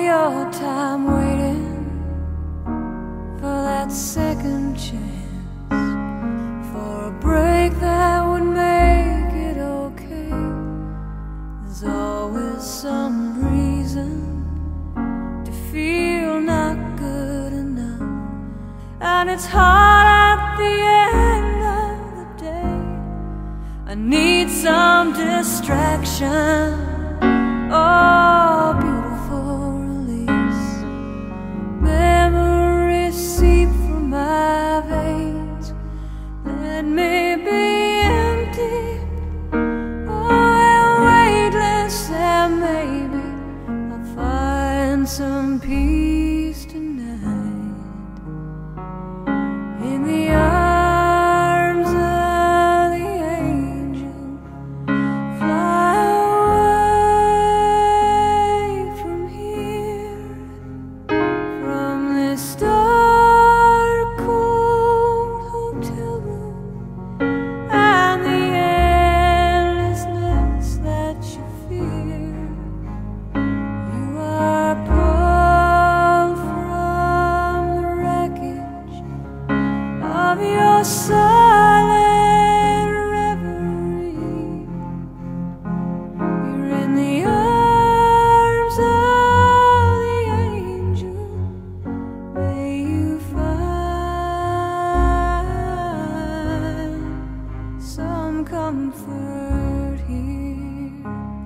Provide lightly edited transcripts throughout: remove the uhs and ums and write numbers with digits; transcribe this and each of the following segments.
your time waiting for that second chance, for a break that would make it okay. There's always some reason to feel not good enough, and it's hard at the end of the day. I need some distraction, oh, beautiful release. Memories seep from my veins. Let me be empty, oh, weightless, and maybe I'll find some peace tonight in the arms of the angel. Fly away from here, from this dark, cold hotel room and the endlessness that you fear. You are pulled from the wreckage of your silent reverie. You're in the arms of the angel. May you find some comfort here.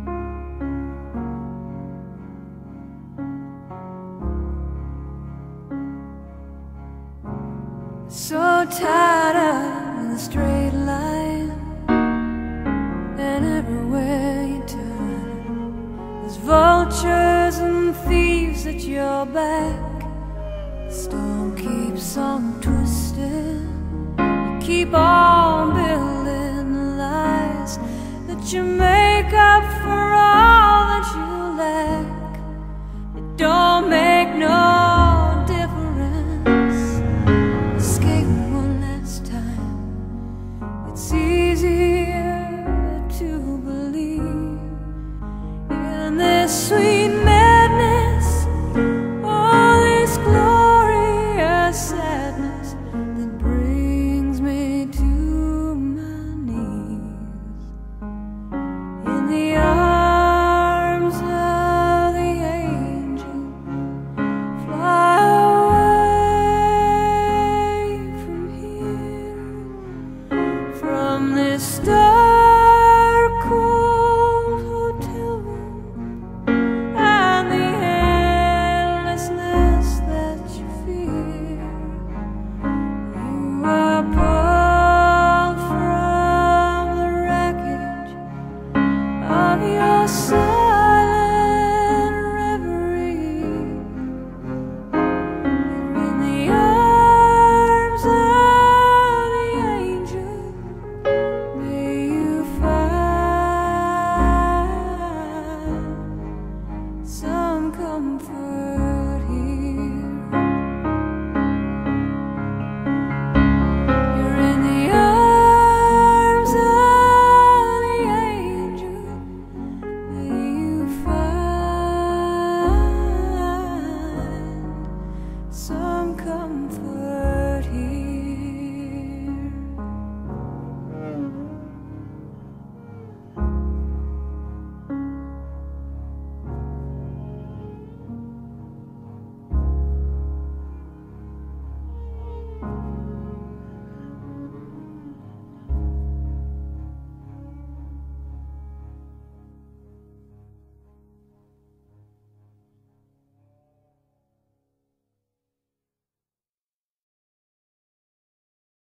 So tired of the straight line, and everywhere you turn there's vultures and thieves at your back. The storm keeps on twisting. You keep on building the lies that you make up for all that you lack. It don't make no difference. Escape one last time. It's easier to believe in this sweet madness, all this glorious